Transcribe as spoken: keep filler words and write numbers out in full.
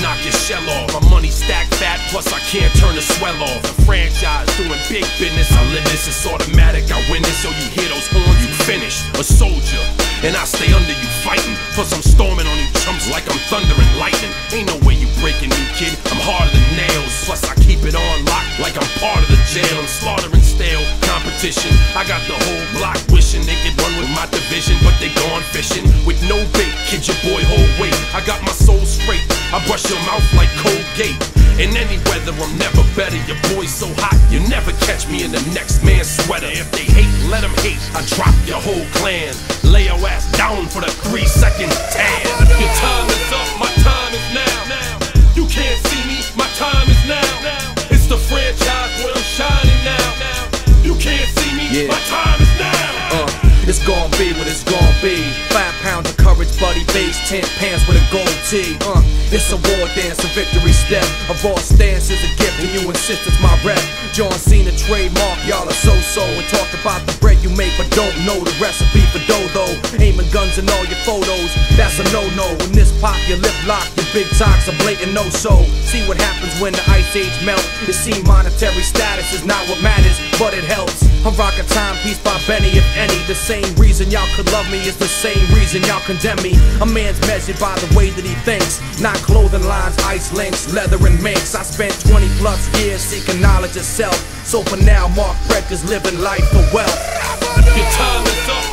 knock your shell off. My money stacked fat, plus I can't turn the swell off. The franchise doing big business, I live this, it's automatic, I win this. So you hear those horns, you finish. A soldier, and I stay under you fighting. Plus I'm storming on you chumps like I'm thunder and lightning. Ain't no way you breaking me, kid, I'm harder than nails. Plus I keep it on lock like I'm part of the jail. I'm slaughtering stale competition. I got the whole block wishing they could run with my division, but they gone fishing with no bait. Kid, your boy hold weight. I got my soul straight, I brush your mouth like Colgate. In any weather, I'm never better. Your boy's so hot, you never catch me in the next man's sweater. If they hate, let them hate. I drop your whole clan. Lay your ass down for the three second tan. Your time is up, my time is now. You can't see me, my time is now. It's the franchise where I'm shining now. You can't see me, yeah. My time is now. Uh. It's gon' be what it's gon' be. Five pounds of courage, buddy base, ten pants with a gold tee. Uh, it's a war dance, a victory step. A raw stance is a gift, and you insist it's my rep. John Cena trademark, y'all are so-so. And talk about the bread you make, but don't know the recipe for dough. Aiming guns in all your photos, that's a no-no. When this pop, your lip lock, your big talks a blatant no-so. See what happens when the ice age melt. You see monetary status is not what matters, but it helps. I'm rocking timepiece by Benny, if any. The same reason y'all could love me is the same reason y'all condemn me. A man's measured by the way that he thinks, not clothing lines, ice links, leather and minks. I spent twenty plus years seeking knowledge of self. So for now, Mark Breckers living life for wealth. Your time is up.